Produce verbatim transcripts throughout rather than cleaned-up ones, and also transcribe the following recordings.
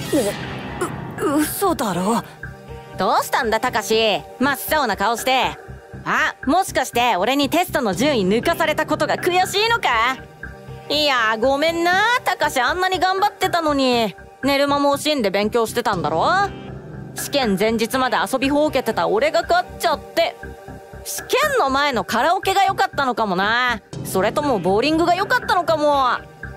う、嘘だろ。 どうしたんだ、たかし。真っ青な顔して。あ、もしかして俺にテストの順位抜かされたことが悔しいのか？いや、ごめんな、たかし。あんなに頑張ってたのに。寝る間も惜しんで勉強してたんだろ？試験前日まで遊びほうけてた俺が勝っちゃって。試験の前のカラオケが良かったのかもな。それともボーリングが良かったのかも。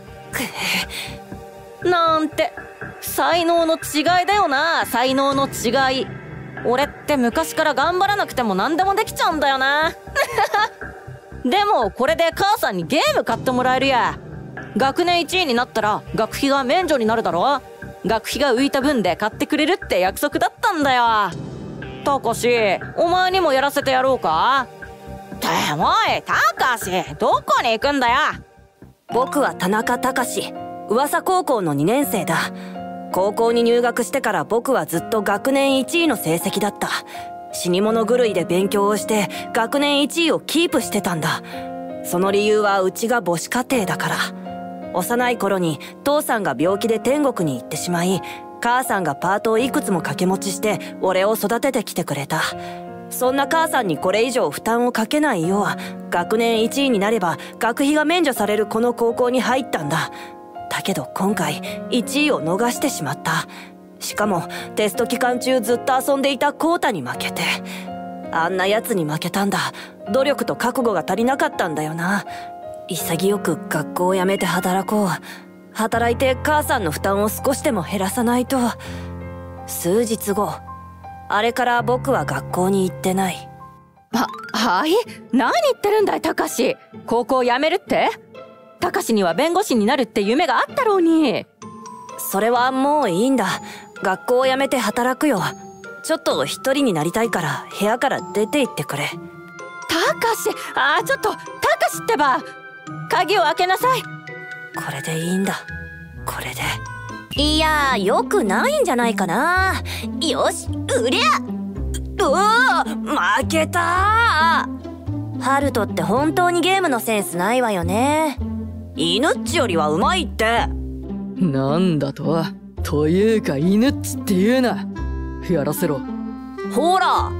なんて才能の違いだよな。才能の違い。俺って昔から頑張らなくても何でもできちゃうんだよな。でもこれで母さんにゲーム買ってもらえるや。学年いちいになったら学費が免除になるだろ。学費が浮いた分で買ってくれるって約束だったんだよ。たかし、お前にもやらせてやろうか？っておい、たかし、どこに行くんだよ。 僕は田中隆、噂高校のにねん生だ。高校に入学してから僕はずっと学年いちいの成績だった。死に物狂いで勉強をして学年いちいをキープしてたんだ。その理由はうちが母子家庭だから。幼い頃に父さんが病気で天国に行ってしまい、母さんがパートをいくつも掛け持ちして俺を育ててきてくれた。そんな母さんにこれ以上負担をかけないよう、学年いちいになれば学費が免除されるこの高校に入ったんだ。だけど今回いちいを逃してしまった。しかもテスト期間中ずっと遊んでいたコウタに負けて。あんな奴に負けたんだ。努力と覚悟が足りなかったんだよな。潔く学校を辞めて働こう。働いて母さんの負担を少しでも減らさないと。数日後、あれから僕は学校に行ってない。 は、はい？何言ってるんだい、たかし。高校辞めるって？たかしには弁護士になるって夢があったろうに。 それはもういいんだ。学校を辞めて働くよ。ちょっと一人になりたいから部屋から出て行ってくれ。 たかし、あーちょっと、たかしってば。鍵を開けなさい。 これでいいんだ。これで。いやー、よくないんじゃないかな。よし、うりゃうわー、負けたー。ハルトって本当にゲームのセンスないわよね。イヌッチよりはうまいって。 なんだと？というかイヌッチって言うな。やらせろ。 ほら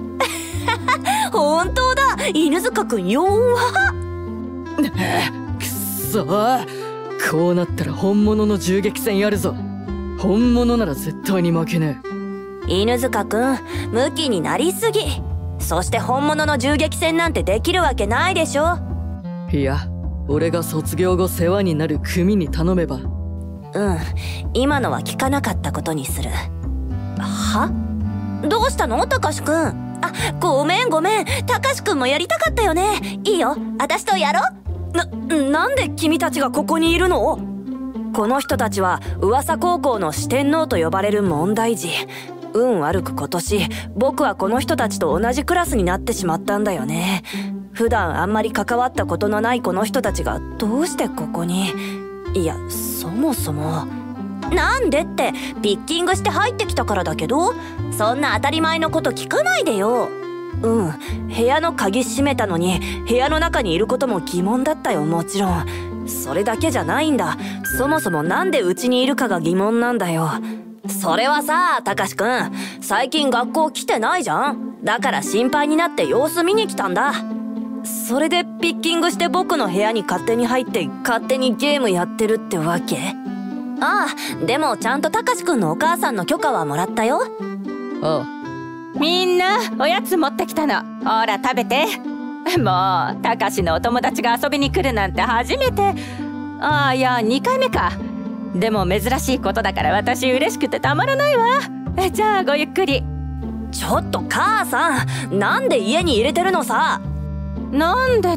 本当だ、犬塚くん弱っ。 くっそー、こうなったら本物の銃撃戦やるぞ。本物なら絶対に負けねえ。犬塚くん、ムキになりすぎ。そして本物の銃撃戦なんてできるわけないでしょ。 いや、俺が卒業後世話になる組に頼めば。 うん、今のは聞かなかったことにする。は？どうしたの、たかしくん。あ、ごめんごめん、たかしくんもやりたかったよね。いいよ、私とやろ。な、なんで君たちがここにいるの？この人たちは噂高校の四天王と呼ばれる問題児。運悪く今年僕はこの人たちと同じクラスになってしまったんだよね。普段あんまり関わったことのないこの人たちがどうしてここに。いや、そもそもなんでってピッキングして入ってきたからだけど、そんな当たり前のこと聞かないでよ。うん、部屋の鍵閉めたのに部屋の中にいることも疑問だったよ。もちろんそれだけじゃないんだ。そもそもなんでうちにいるかが疑問なんだよ。それはさ、たかしくん、最近学校来てないじゃん。だから心配になって様子見に来たんだ。それでピッキングして僕の部屋に勝手に入って勝手にゲームやってるってわけ？ああ、でもちゃんとたかしくんのお母さんの許可はもらったよ。 ああ、みんなおやつ持ってきたの。ほら食べて。もうたかしのお友達が遊びに来るなんて初めて。ああ、いやにかいめか。でも珍しいことだから私嬉しくてたまらないわ。じゃあごゆっくり。 ちょっと母さん、なんで家に入れてるのさ。 なんでって、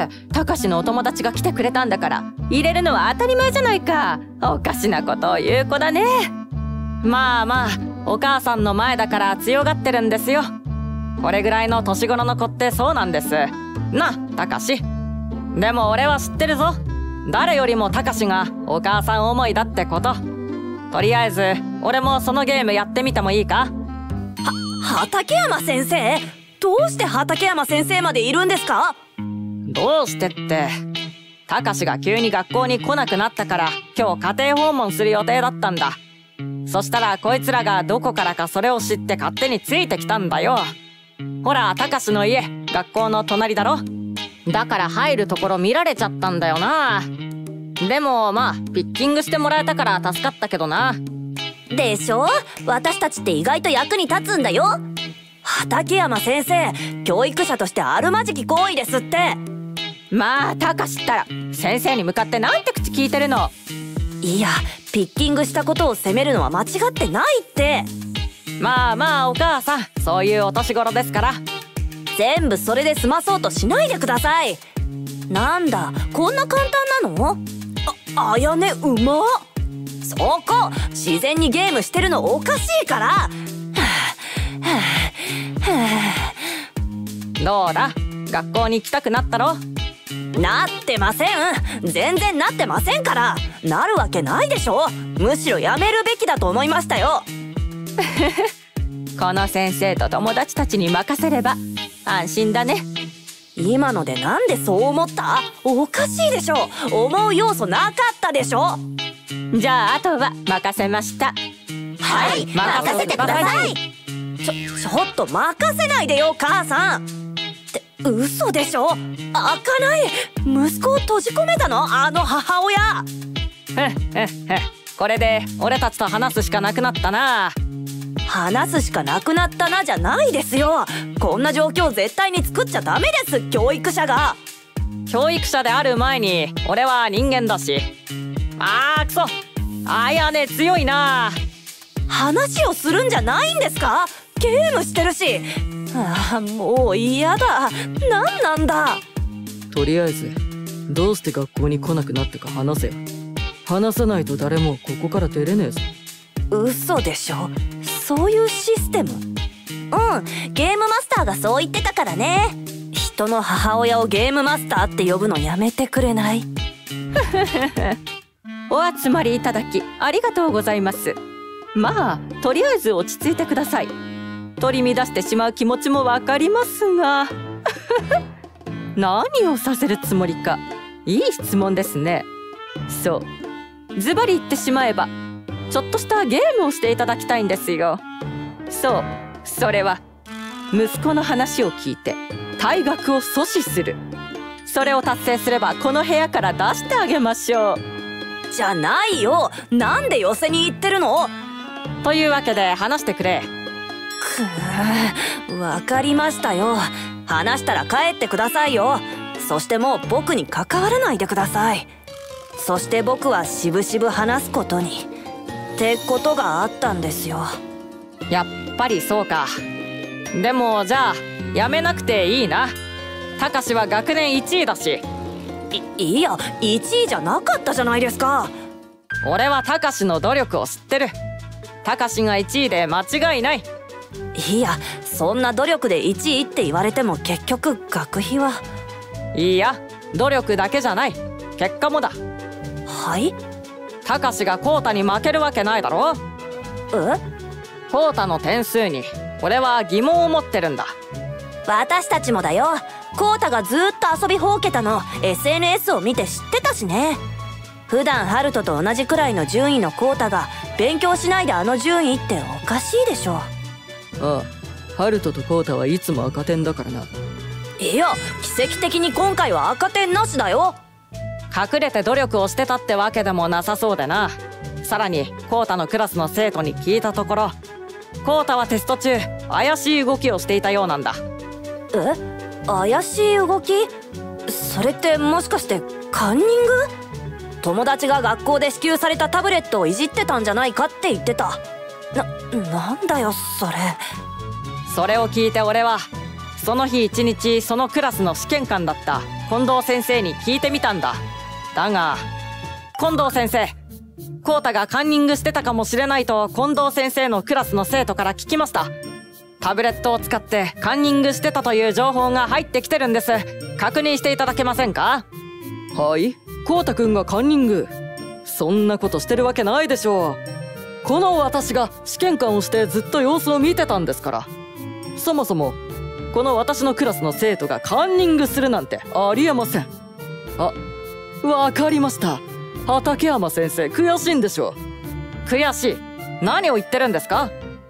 たかしのお友達が来てくれたんだから入れるのは当たり前じゃないか。おかしなことを言う子だね。まあまあ、お母さんの前だから強がってるんですよ。これぐらいの年頃の子ってそうなんです。な、たかし。でも俺は知ってるぞ。誰よりもたかしがお母さん思いだってこと。とりあえず俺もそのゲームやってみてもいいか？は、 畠山先生？どうして畠山先生までいるんですか？ どうしてって、たかしが急に学校に来なくなったから今日家庭訪問する予定だったんだ。 そしたらこいつらがどこからかそれを知って勝手についてきたんだよ。ほら、たかしの家学校の隣だろ。だから入るところ見られちゃったんだよな。でもまあピッキングしてもらえたから助かったけどな。 でしょ、私たちって意外と役に立つんだよ。畠山先生、教育者としてあるまじき行為ですって。 まあたかしったら先生に向かってなんて口聞いてるの。 いや、ピッキングしたことを責めるのは間違ってないって。 まあまあお母さん、そういうお年頃ですから。 全部それで済まそうとしないでください。なんだ、こんな簡単なの？あ、あやね、うまっ。そこ自然にゲームしてるのおかしいから。はあはあはあ、どうだ、学校に行きたくなったろ？ なってません。全然なってませんから。なるわけないでしょ。むしろやめるべきだと思いましたよ。 この先生と友達たちに任せれば安心だね。 今のでなんでそう思った？おかしいでしょ。思う要素なかったでしょ。 じゃああとは任せました。 はい、任せてください。ちょ、ちょっと任せないでよ母さん。って嘘でしょ。開かない。息子を閉じ込めたの、あの母親。 ふんふんふん、これで俺たちと話すしかなくなったな。 話すしかなくなったなじゃないですよ。こんな状況絶対に作っちゃダメです、教育者が。 教育者である前に俺は人間だし。あーくそ、あやね強いな。 話をするんじゃないんですか？ゲームしてるし。ああ、もう嫌だ。なんなんだ。 とりあえずどうして学校に来なくなったか話せよ。話さないと誰もここから出れねえぞ。 嘘でしょ。そういうシステム？うん、ゲームマスターがそう言ってたからね。人の母親をゲームマスターって呼ぶのやめてくれない？ お集まりいただきありがとうございます。まあとりあえず落ち着いてください。取り乱してしまう気持ちもわかりますが何をさせるつもりか。いい質問ですね。そうズバリ言ってしまえばちょっとしたゲームをしていただきたいんですよ。そう、それは息子の話を聞いて退学を阻止する。それを達成すればこの部屋から出してあげましょう。 じゃないよ。なんで寄せに行ってるの？ というわけで話してくれ。 くー、わかりましたよ。話したら帰ってくださいよ。そしてもう僕に関わらないでください。そして僕はしぶしぶ話すことにってことがあったんですよ。 やっぱりそうか。でもじゃあやめなくていいな。たかしは学年いちいだし。 いいや、いちいじゃなかったじゃないですか。 俺はたかしの努力を知ってる。たかしがいちいで間違いない。 いや、そんな努力でいちいって言われても結局学費は。 いいや、努力だけじゃない、結果もだ。 はい？ たかしがコウタに負けるわけないだろ。 え？ コウタの点数に俺は疑問を持ってるんだ。 私たちもだよ。コウタがずーっと遊びほうけたの エスエヌエス を見て知ってたしね。普段ハルトと同じくらいの順位のコウタが勉強しないであの順位っておかしいでしょ。 ああ、ハルトとコウタはいつも赤点だからな。 いや、奇跡的に今回は赤点なしだよ。 隠れて努力をしてたってわけでもなさそうでな。さらにコウタのクラスの生徒に聞いたところ、コウタはテスト中怪しい動きをしていたようなんだ。 え？怪しい動き？それってもしかしてカンニング？友達が学校で支給されたタブレットをいじってたんじゃないかって言ってた。な、なんだよそれ。 それを聞いて俺はその日一日そのクラスの試験官だった近藤先生に聞いてみたんだ。だが近藤先生、コウタがカンニングしてたかもしれないと近藤先生のクラスの生徒から聞きました。タブレットを使ってカンニングしてたという情報が入ってきてるんです。確認していただけませんか？ はい、コウタくんがカンニング？そんなことしてるわけないでしょう。この私が試験官をしてずっと様子を見てたんですから。そもそもこの私のクラスの生徒がカンニングするなんてありえません。あ、わかりました。畠山先生悔しいんでしょう。 悔しい。 何を言ってるんですか？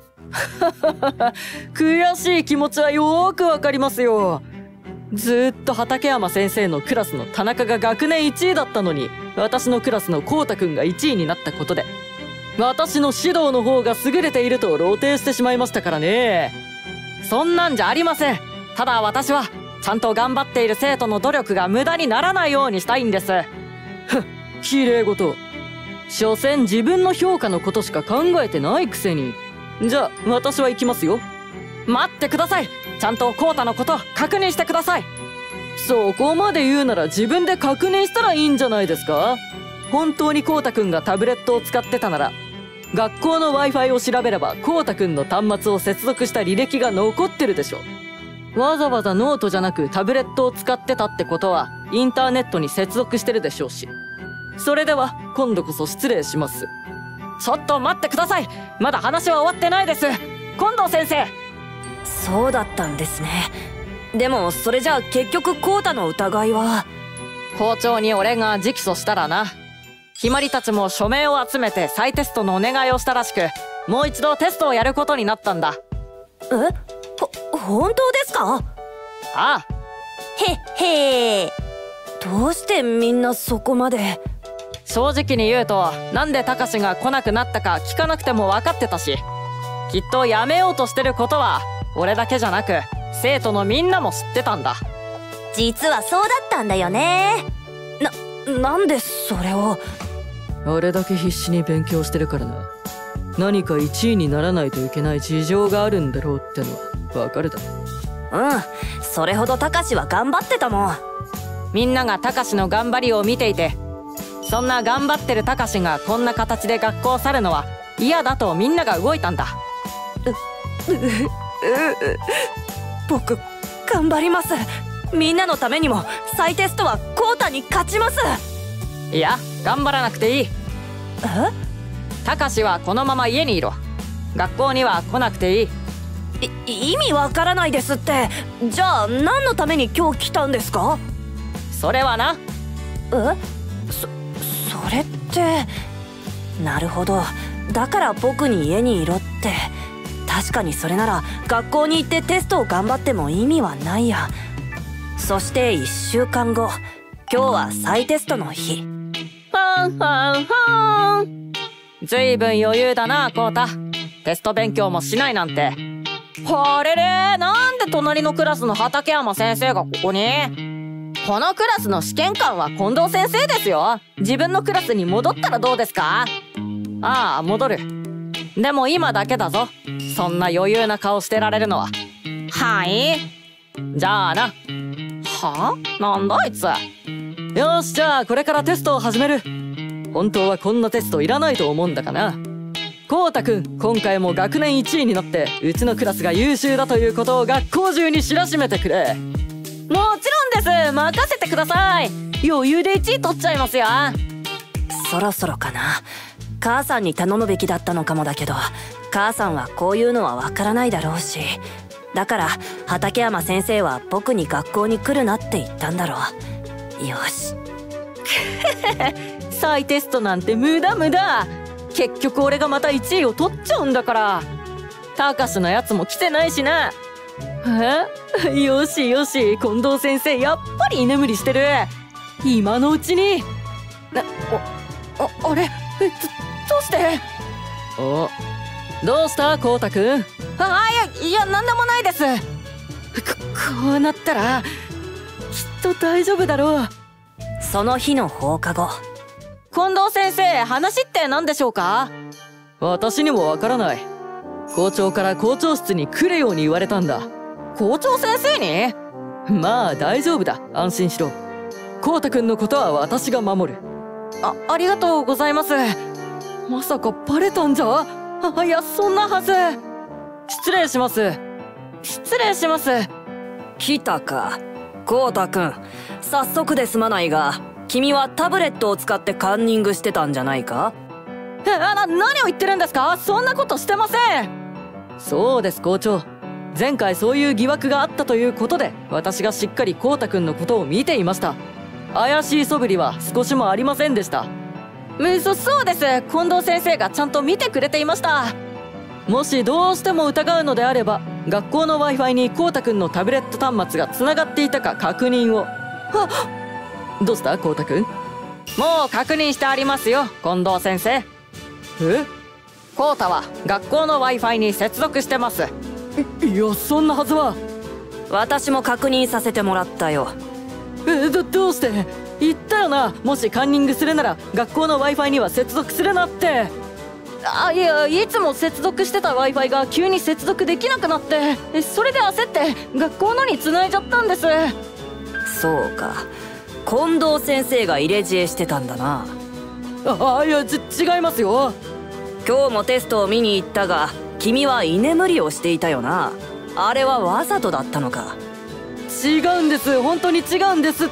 悔しい気持ちはよーくわかりますよ。ずーっと畠山先生のクラスの田中が学年いちいだったのに、私のクラスのこうたくんがいちいになったことで、私の指導の方が優れていると露呈してしまいましたからね。そんなんじゃありません。ただ私はちゃんと頑張っている生徒の努力が無駄にならないようにしたいんです。ふっ、きれい事。所詮自分の評価のことしか考えてないくせに。じゃあ私は行きますよ。待ってください。ちゃんとコウタのこと確認してください。そこまで言うなら自分で確認したらいいんじゃないですか？本当にコウタくんがタブレットを使ってたなら、学校の Wi-Fi を調べればコウタくんの端末を接続した履歴が残ってるでしょ。わざわざノートじゃなくタブレットを使ってたってことはインターネットに接続してるでしょうし。それでは今度こそ失礼します。ちょっと待ってください。まだ話は終わってないです。近藤先生。 そうだったんですね。でもそれじゃあ結局コウタの疑いは。 校長に俺が直訴したらな、ひまりたちも署名を集めて再テストのお願いをしたらしく、もう一度テストをやることになったんだ。 え？ほ、本当ですか？ ああ。 へっへー。どうしてみんなそこまで。 正直に言うと、なんでたかしが来なくなったか聞かなくても分かってたし、きっとやめようとしてることは俺だけじゃなく生徒のみんなも知ってたんだ。 実はそうだったんだよね。な、なんでそれを。 あれだけ必死に勉強してるからな。何かいちいにならないといけない事情があるんだろうってのは分かるだろ。 うん、それほどたかしは頑張ってたもん。 みんながたかしの頑張りを見ていて、そんな頑張ってるたかしがこんな形で学校を去るのは嫌だとみんなが動いたんだ。 う、う、う、僕頑張ります。みんなのためにも再テストはコウタに勝ちます。 いや、頑張らなくていい。 え？ たかしはこのまま家にいろ。学校には来なくていい。 い、意味わからないですって。じゃあ何のために今日来たんですか？ それはな。 え？そ、それって。なるほど。だから僕に家にいろって。確かにそれなら学校に行ってテストを頑張っても意味はないや。そしていっしゅうかんご、今日は再テストの日。 ファンファンファン。ずいぶん余裕だな、コウタ。テスト勉強もしないなんて。あれれ、なんで隣のクラスの畠山先生がここに？このクラスの試験官は近藤先生ですよ。自分のクラスに戻ったらどうですか？ああ、戻る。でも今だけだぞ。そんな余裕な顔してられるのは。はい。じゃあな。はあ？なんだあいつ。よし、じゃあこれからテストを始める。本当はこんなテストいらないと思うんだがな。コウタくん、今回も学年いちいになってうちのクラスが優秀だということを学校中に知らしめてくれ。もちろんです。任せてください。余裕でいちい取っちゃいますよ。 そろそろかな。母さんに頼むべきだったのかもだけど、母さんはこういうのはわからないだろうし、だから畠山先生は僕に学校に来るなって言ったんだろう。よし。 再テストなんて無駄無駄。結局俺がまたいちいを取っちゃうんだから。たかしのやつも来てないしな。え？よしよし、近藤先生やっぱり居眠りしてる。今のうちに。な、お、あ、あれ、え、ど、どうして？お、どうしたコウタくん？あ、いや、いや、なんでもないです。こ、こうなったらきっと大丈夫だろう。 その日の放課後。 近藤先生、話って何でしょうか？私にもわからない。校長から校長室に来るように言われたんだ。校長先生に？まあ大丈夫だ、安心しろ。コウタくんのことは私が守る。あ、ありがとうございます。まさかバレたんじゃ？あ、いや、そんなはず。失礼します。失礼します。 来たか、コウタくん。早速ですまないが、君はタブレットを使ってカンニングしてたんじゃないか？ え、あ、な、何を言ってるんですか？そんなことしてません。そうです、校長。前回そういう疑惑があったということで、私がしっかりコウタくんのことを見ていました。怪しい素振りは少しもありませんでした。 うんそそうです。近藤先生がちゃんと見てくれていました。 もしどうしても疑うのであれば、学校の Wi-Fi にこうたくんのタブレット端末がつながっていたか確認を。あ、どうしたこうたくん？ もう確認してありますよ、近藤先生。 え？ コウタは学校の Wi-Fi に接続してます。 いや、そんなはずは。 私も確認させてもらったよ。 え、ど、どうして？言ったよな、もしカンニングするなら学校の Wi-Fi には接続するなって。 あ、いや、いつも接続してた Wi-Fi が急に接続できなくなって、それで焦って学校のに繋いじゃったんです。 そうか、近藤先生が入れ知恵してたんだな。 ああ、いや、ち違いますよ。 今日もテストを見に行ったが、君は居眠りをしていたよな。あれはわざとだったのか？ 違うんです、本当に違うんですって。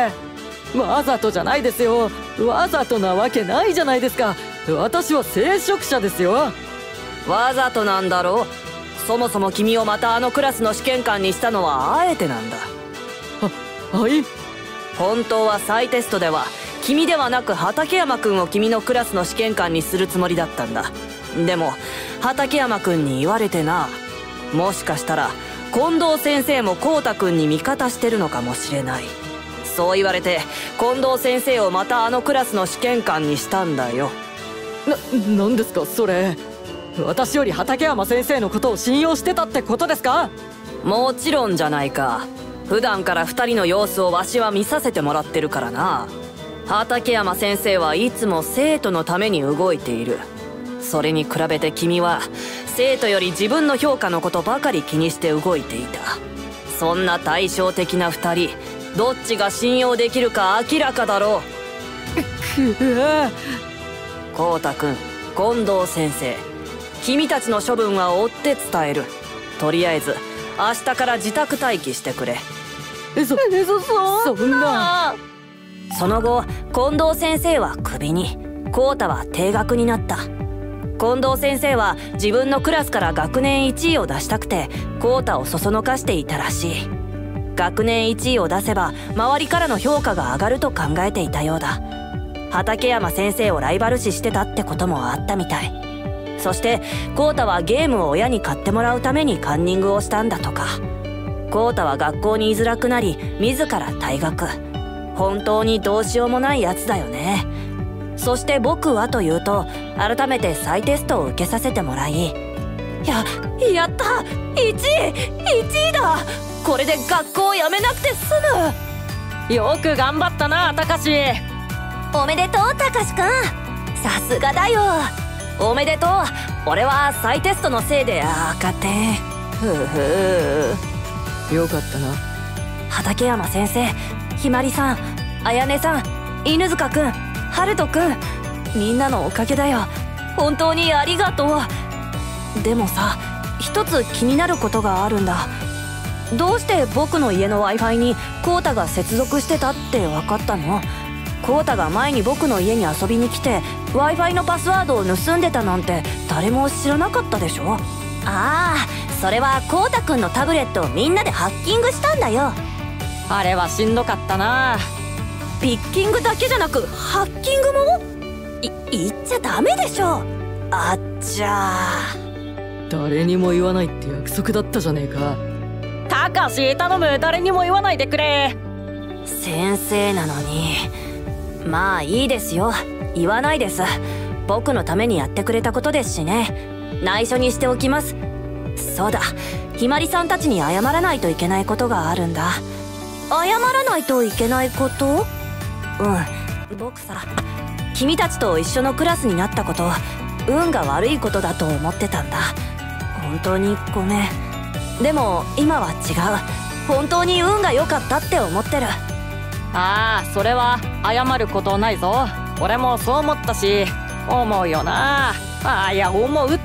わざとじゃないですよ。わざとなわけないじゃないですか。私は聖職者ですよ。 わざとなんだろう。そもそも君をまたあのクラスの試験官にしたのはあえてなんだ。 は、はい。 本当は再テストでは君ではなく畠山くんを君のクラスの試験官にするつもりだったんだ。でも畠山くんに言われてな。もしかしたら近藤先生もこうたくんに味方してるのかもしれない。そう言われて近藤先生をまたあのクラスの試験官にしたんだよ。 な、なんですかそれ。私より畠山先生のことを信用してたってことですか？ もちろんじゃないか。普段から二人の様子をわしは見させてもらってるからな。畠山先生はいつも生徒のために動いている。それに比べて君は生徒より自分の評価のことばかり気にして動いていた。そんな対照的な二人、どっちが信用できるか明らかだろう。 くわ。 こうたくん、近藤先生、君たちの処分は追って伝える。とりあえず明日から自宅待機してくれ。 え、そ、 え、そ、そそんな。 その後近藤先生はクビに、コウタは停学になった。近藤先生は自分のクラスから学年いちいを出したくてコウタをそそのかしていたらしい。学年いちいを出せば周りからの評価が上がると考えていたようだ。畠山先生をライバル視してたってこともあったみたい。そしてコウタはゲームを親に買ってもらうためにカンニングをしたんだとか。コウタは学校に居づらくなり自ら退学。本当にどうしようもないやつだよね。そして僕はというと改めて再テストを受けさせてもらい、ややった いちいいちいだ。これで学校を辞めなくて済む。よく頑張ったな、たかし。 む。おめでとうたかしくん、さすがだよ。おめでとう。俺は再テストのせいで赤点。ふうふう。よかったな。 畠山先生、ひまりさん、あやねさん、犬塚くん、ハルトくん、みんなのおかげだよ。本当にありがとう。でもさ、一つ気になることがあるんだ。どうして僕の家の Wi-Fi にコウタが接続してたって分かったの？コウタが前に僕の家に遊びに来て Wi-Fi のパスワードを盗んでたなんて誰も知らなかったでしょ？ああ、それはコウタくんのタブレットをみんなでハッキングしたんだよ。 あれはしんどかったな。 ピッキングだけじゃなくハッキングも？い言っちゃダメでしょ。あっちゃー。誰にも言わないって約束だったじゃねえか。 たかし頼む、誰にも言わないでくれ。 先生なのに。まあいいですよ、言わないです。僕のためにやってくれたことですしね。内緒にしておきます。そうだ、ひまりさんたちに謝らないといけないことがあるんだ。謝らないといけないこと？うん、僕さ、君たちと一緒のクラスになったこと運が悪いことだと思ってたんだ。本当にごめん。でも今は違う。本当に運が良かったって思ってる。 ああ、それは謝ることないぞ。俺もそう思ったし、思うよな。ああ、いや思うって、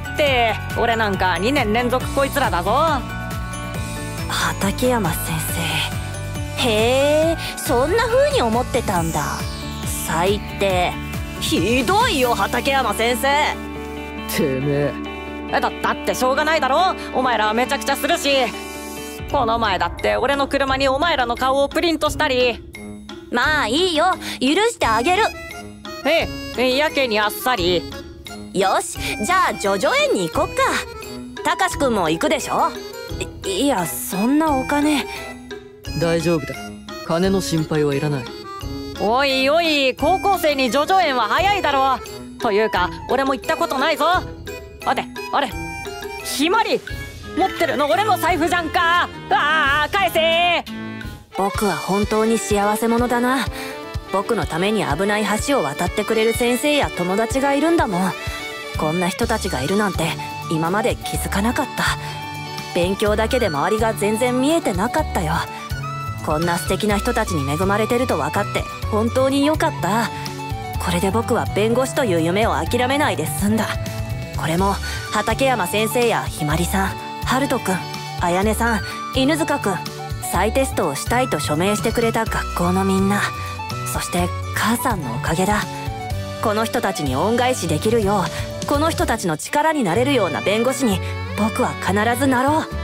俺なんかにねん連続こいつらだぞ。 畠山先生、へえ、そんな風に思ってたんだ。最低。ひどいよ畠山先生。 てめえ。 だ, だってしょうがないだろ、お前らめちゃくちゃするし。この前だって俺の車にお前らの顔をプリントしたり。 まあいいよ、許してあげる。 ええ、 やけにあっさり。 よし、じゃあジョジョ園に行こっか。たかしくんも行くでしょ。いいや、そんなお金。 大丈夫だ。金の心配はいらない。 おいおい、高校生にジョジョ園は早いだろ。というか俺も行ったことないぞ。待て、あれひまり持ってるの俺の財布じゃんか。ああ、返せ。 僕は本当に幸せ者だな。僕のために危ない橋を渡ってくれる先生や友達がいるんだもん。こんな人たちがいるなんて今まで気づかなかった。勉強だけで周りが全然見えてなかったよ。こんな素敵な人たちに恵まれてると分かって本当に良かった。これで僕は弁護士という夢を諦めないで済んだ。これも畠山先生やひまりさん、春人くん、彩音さん、犬塚くん、再テストをしたいと署名してくれた学校のみんな、そして母さんのおかげだ。この人たちに恩返しできるよう、この人たちの力になれるような弁護士に僕は必ずなろう。